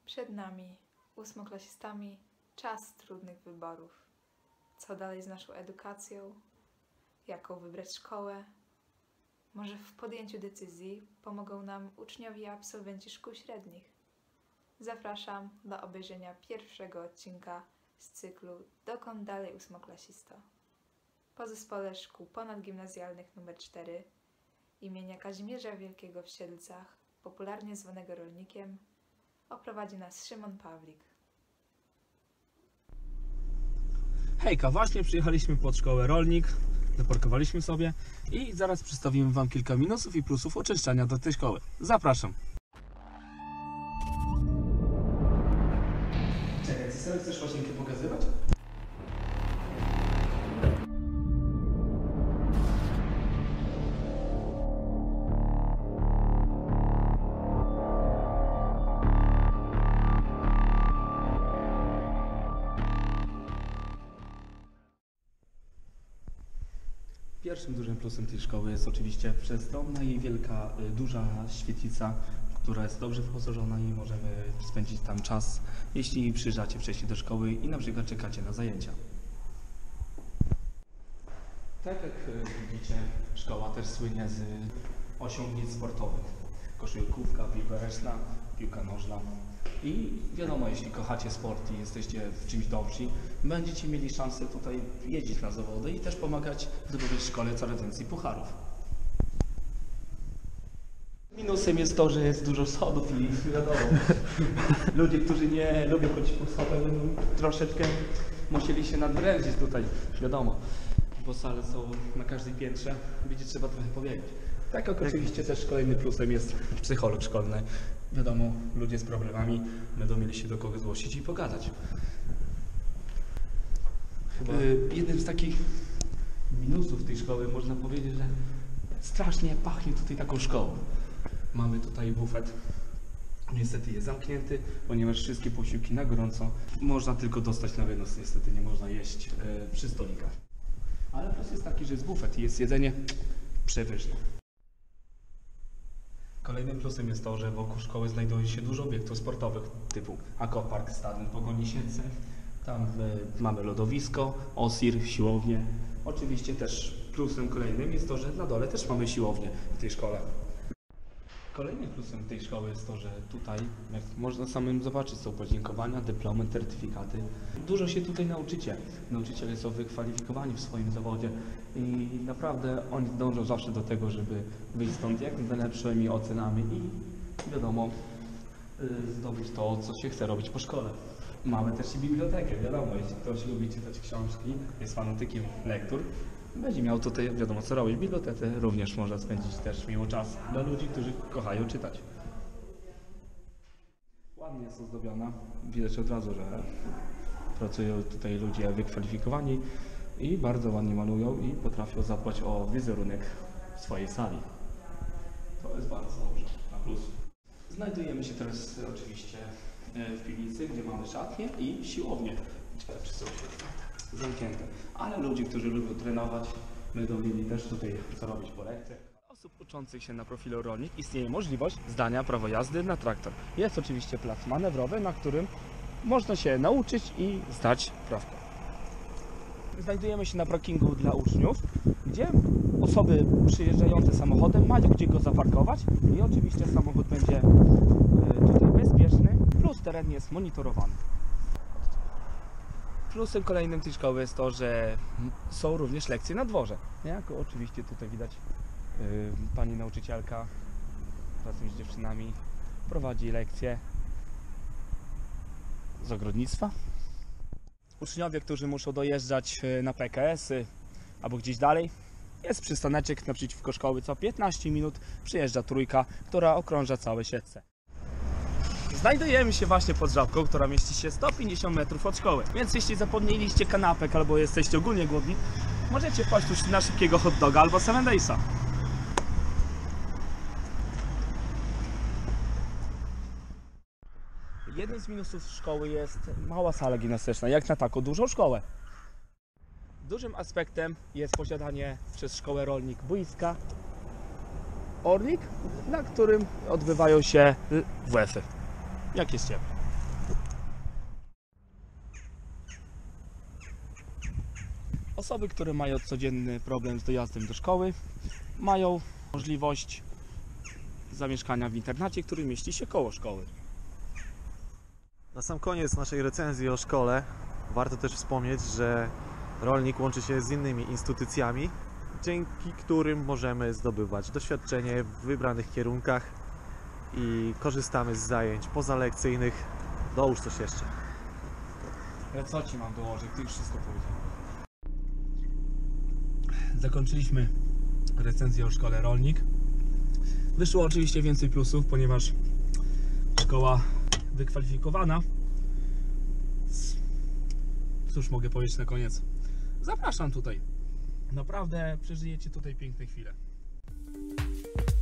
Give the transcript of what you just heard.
Przed nami, ósmoklasistami, czas trudnych wyborów. Co dalej z naszą edukacją? Jaką wybrać szkołę? Może w podjęciu decyzji pomogą nam uczniowie i absolwenci szkół średnich? Zapraszam do obejrzenia pierwszego odcinka z cyklu Dokąd dalej ósmoklasisto? Po zespole szkół ponadgimnazjalnych nr 4 imienia Kazimierza Wielkiego w Siedlcach, popularnie zwanego Rolnikiem, oprowadzi nas Szymon Pawlik. Hejka, właśnie przyjechaliśmy pod szkołę Rolnik, zaparkowaliśmy sobie i zaraz przedstawimy Wam kilka minusów i plusów uczęszczania do tej szkoły. Zapraszam! Czekaj, ty sobie chcesz łazienkę pokazywać? Pierwszym dużym plusem tej szkoły jest oczywiście przestronna i wielka, duża świetlica, która jest dobrze wyposażona i możemy spędzić tam czas, jeśli przyjeżdżacie wcześniej do szkoły i na przykład czekacie na zajęcia. Tak jak widzicie, szkoła też słynie z osiągnięć sportowych. Koszykówka, piłka ręczna, piłka nożna. I wiadomo, jeśli kochacie sport i jesteście w czymś dobrzy, będziecie mieli szansę tutaj jeździć na zawody i też pomagać zdobywać w szkole coraz więcej pucharów. Minusem jest to, że jest dużo schodów i wiadomo, ludzie, którzy nie lubią chodzić po schodach, będą troszeczkę musieli się nadwrędzić tutaj, wiadomo, bo sale są na każdym piętrze, będzie trzeba trochę pobiegać. Tak jak oczywiście też kolejnym plusem jest psycholog szkolny. Wiadomo, ludzie z problemami będą mieli się do kogo zgłosić i pogadać. Jednym z takich minusów tej szkoły można powiedzieć, że strasznie pachnie tutaj taką szkołą. Mamy tutaj bufet. Niestety jest zamknięty, ponieważ wszystkie posiłki na gorąco można tylko dostać na wynos. Niestety nie można jeść przy stolikach. Ale plus jest taki, że jest bufet i jest jedzenie przepyszne. Kolejnym plusem jest to, że wokół szkoły znajduje się dużo obiektów sportowych typu aquapark, stadion Pogoni Siedlce. Tam mamy lodowisko, OSIR, siłownię. Oczywiście też plusem kolejnym jest to, że na dole też mamy siłownię w tej szkole. Kolejnym plusem tej szkoły jest to, że tutaj, jak można samym zobaczyć, są podziękowania, dyplomy, certyfikaty. Dużo się tutaj nauczycie. Nauczyciele są wykwalifikowani w swoim zawodzie i naprawdę oni dążą zawsze do tego, żeby wyjść stąd jak z najlepszymi ocenami i wiadomo, zdobyć to, co się chce robić po szkole. Mamy też i bibliotekę, wiadomo, jeśli ktoś lubi czytać książki, jest fanatykiem lektur, będzie miał tutaj wiadomo co robić. W bibliotece również można spędzić też miło czas dla ludzi, którzy kochają czytać. Ładnie jest ozdobiona. Widać od razu, że pracują tutaj ludzie wykwalifikowani i bardzo ładnie malują i potrafią zadbać o wizerunek swojej sali. To jest bardzo dobrze, na plus. Znajdujemy się teraz oczywiście w piwnicy, gdzie mamy szatnię i siłownię. Ciekawe, czy są zamknięte. Ale ludzie, którzy lubią trenować, będą mieli też tutaj co robić po lekcjach. Dla osób uczących się na profilu rolnik istnieje możliwość zdania prawa jazdy na traktor. Jest oczywiście plac manewrowy, na którym można się nauczyć i zdać prawko. Znajdujemy się na parkingu dla uczniów, gdzie osoby przyjeżdżające samochodem mają gdzie go zaparkować i oczywiście samochód będzie tutaj bezpieczny, plus teren jest monitorowany. Plusem kolejnym tej szkoły jest to, że są również lekcje na dworze. Jak oczywiście tutaj widać, pani nauczycielka razem z dziewczynami prowadzi lekcje z ogrodnictwa. Uczniowie, którzy muszą dojeżdżać na PKS-y albo gdzieś dalej, jest przystaneczek naprzeciwko szkoły. Co 15 minut przyjeżdża trójka, która okrąża całe Siedlce. Znajdujemy się właśnie pod żabką, która mieści się 150 metrów od szkoły. Więc jeśli zapomnieliście kanapek albo jesteście ogólnie głodni, możecie wpaść tu na szybkiego hot doga albo 7 Daysa. Jednym z minusów szkoły jest mała sala gimnastyczna, jak na taką dużą szkołę. Dużym aspektem jest posiadanie przez szkołę Rolnik boiska Orlik, na którym odbywają się WF-y. Jak jest ciepło. Osoby, które mają codzienny problem z dojazdem do szkoły, mają możliwość zamieszkania w internacie, który mieści się koło szkoły. Na sam koniec naszej recenzji o szkole warto też wspomnieć, że rolnik łączy się z innymi instytucjami, dzięki którym możemy zdobywać doświadczenie w wybranych kierunkach i korzystamy z zajęć pozalekcyjnych. Dołóż coś jeszcze. Ale co Ci mam dołożyć? Ty już wszystko powiedziałeś. Zakończyliśmy recenzję o szkole Rolnik. Wyszło oczywiście więcej plusów, ponieważ szkoła wykwalifikowana. Cóż mogę powiedzieć na koniec? Zapraszam tutaj. Naprawdę przeżyjecie tutaj piękne chwile.